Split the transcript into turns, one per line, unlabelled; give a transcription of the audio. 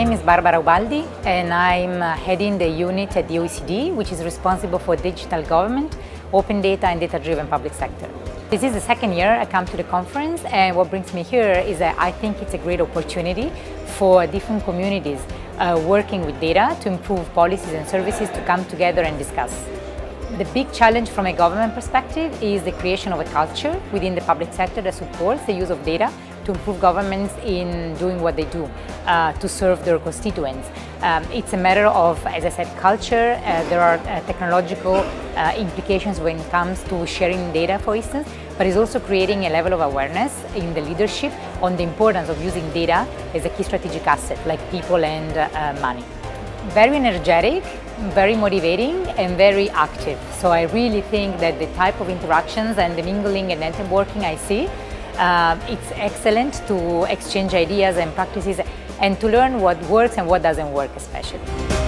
name is Barbara Ubaldi, and I'm heading the unit at the OECD, which is responsible for digital government, open data and data-driven public sector. This is the second year I come to the conference, and what brings me here is that I think it's a great opportunity for different communities working with data to improve policies and services to come together and discuss. The big challenge from a government perspective is the creation of a culture within the public sector that supports the use of data to improve governments in doing what they do, to serve their constituents. It's a matter of, as I said, culture. There are technological implications when it comes to sharing data, for instance, but it's also creating a level of awareness in the leadership on the importance of using data as a key strategic asset, like people and money. Very energetic, very motivating and very active. So I really think that the type of interactions and the mingling and networking I see, it's excellent to exchange ideas and practices and to learn what works and what doesn't work especially.